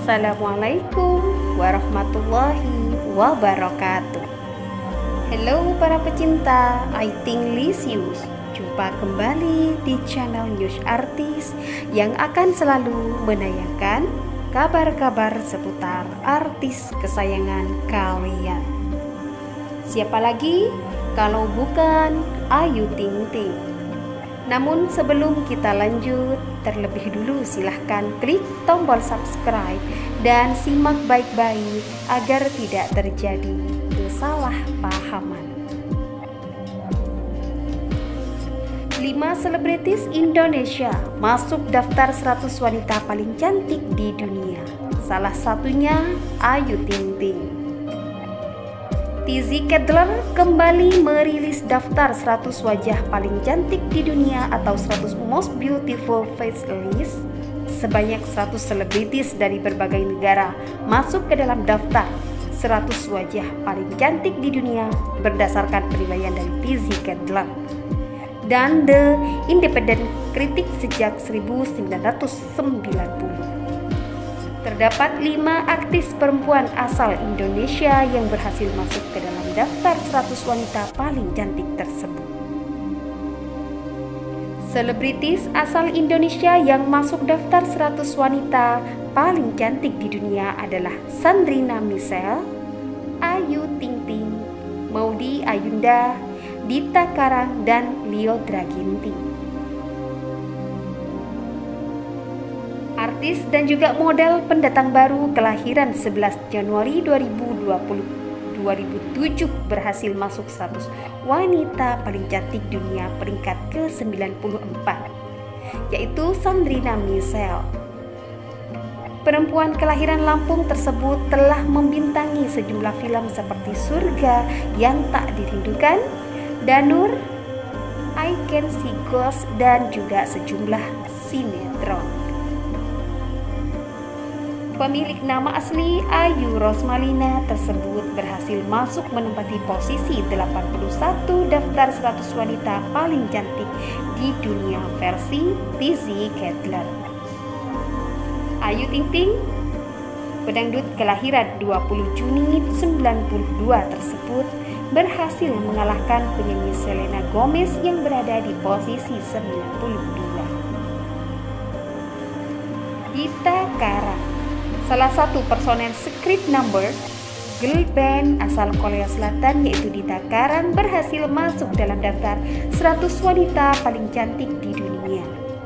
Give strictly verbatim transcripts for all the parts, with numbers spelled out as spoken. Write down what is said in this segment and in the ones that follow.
Assalamualaikum warahmatullahi wabarakatuh. Halo para pecinta I Think Lisius, jumpa kembali di channel News Artis yang akan selalu menayangkan kabar-kabar seputar artis kesayangan kalian. Siapa lagi kalau bukan Ayu Ting Ting. Namun sebelum kita lanjut, terlebih dulu silahkan klik tombol subscribe dan simak baik-baik agar tidak terjadi kesalahpahaman. lima selebritis Indonesia masuk daftar seratus wanita paling cantik di dunia. Salah satunya Ayu Ting Ting. Tizzy Kedler kembali merilis daftar seratus wajah paling cantik di dunia atau seratus Most Beautiful Face List. Sebanyak seratus selebritis dari berbagai negara masuk ke dalam daftar seratus wajah paling cantik di dunia berdasarkan penilaian dari Tizzy Kedler dan The Independent Critic sejak seribu sembilan ratus sembilan puluh. Terdapat lima artis perempuan asal Indonesia yang berhasil masuk ke dalam daftar seratus wanita paling cantik tersebut. Selebritis asal Indonesia yang masuk daftar seratus wanita paling cantik di dunia adalah Sandrina Michelle, Ayu Ting Ting, Maudy Ayunda, Dita Karang, dan Lyodra Ginting. Artis dan juga model pendatang baru kelahiran sebelas Januari dua ribu dua puluh dua ribu tujuh berhasil masuk seratus wanita paling cantik dunia peringkat ke sembilan puluh empat, yaitu Sandrina Michelle. Perempuan kelahiran Lampung tersebut telah membintangi sejumlah film seperti Surga yang Tak Dirindukan, Danur, I Can See Ghosts, dan juga sejumlah sinetron. Pemilik nama asli Ayu Rosmalina tersebut berhasil masuk menempati posisi delapan puluh satu daftar seratus wanita paling cantik di dunia versi Tizzy Kedler. Ayu Ting Ting, pedangdut kelahiran dua puluh Juni sembilan puluh dua tersebut berhasil mengalahkan penyanyi Selena Gomez yang berada di posisi sembilan puluh dua. Dita Karang, salah satu personel Secret Number, girl band asal Korea Selatan yaitu Dita Karang berhasil masuk dalam daftar seratus wanita paling cantik di dunia.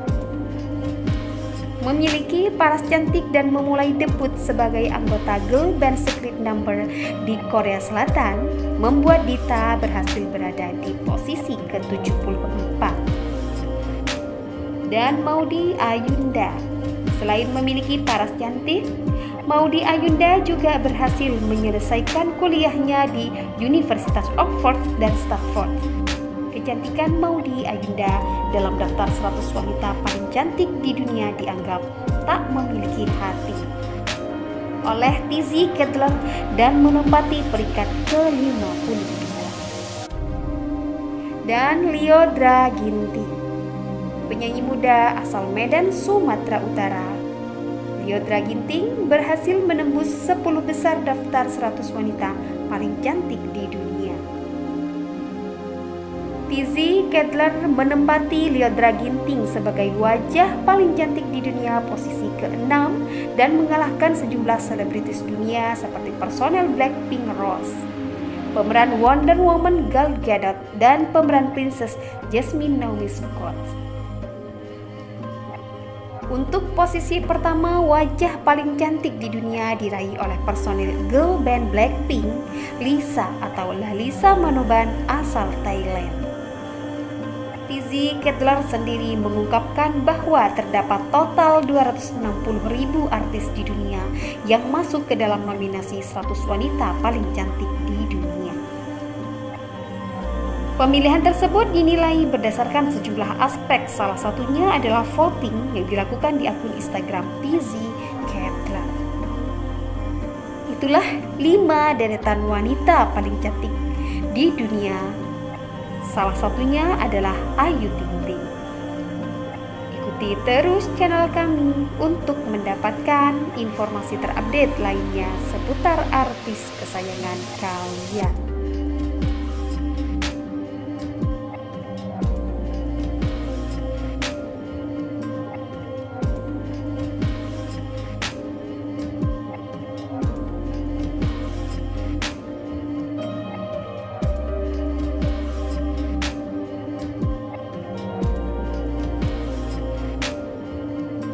Memiliki paras cantik dan memulai debut sebagai anggota girl band Secret Number di Korea Selatan membuat Dita berhasil berada di posisi ke tujuh puluh empat. Dan Maudy Ayunda, selain memiliki paras cantik, Maudy Ayunda juga berhasil menyelesaikan kuliahnya di Universitas Oxford dan Stanford. Kecantikan Maudy Ayunda dalam daftar seratus wanita paling cantik di dunia dianggap tak memiliki hati oleh Tizzy Kedler dan menempati peringkat ke lima puluh dua. Dan Lyodra Ginting, penyanyi muda asal Medan, Sumatera Utara. Lyodra Ginting berhasil menembus sepuluh besar daftar seratus wanita paling cantik di dunia. Tizzy Kedler menempati Lyodra Ginting sebagai wajah paling cantik di dunia posisi keenam dan mengalahkan sejumlah selebritis dunia seperti personel Blackpink Rose, pemeran Wonder Woman Gal Gadot, dan pemeran Princess Jasmine Naomi Scott. Untuk posisi pertama wajah paling cantik di dunia diraih oleh personil girl band Blackpink, Lisa atau Lalisa Manoban asal Thailand. Tizzy Kedler sendiri mengungkapkan bahwa terdapat total dua ratus enam puluh ribu artis di dunia yang masuk ke dalam nominasi seratus wanita paling cantik di dunia. Pemilihan tersebut dinilai berdasarkan sejumlah aspek, salah satunya adalah voting yang dilakukan di akun Instagram Tizzy Kedler. Itulah lima deretan wanita paling cantik di dunia. Salah satunya adalah Ayu Ting Ting. ikuti terus channel kami untuk mendapatkan informasi terupdate lainnya seputar artis kesayangan kalian.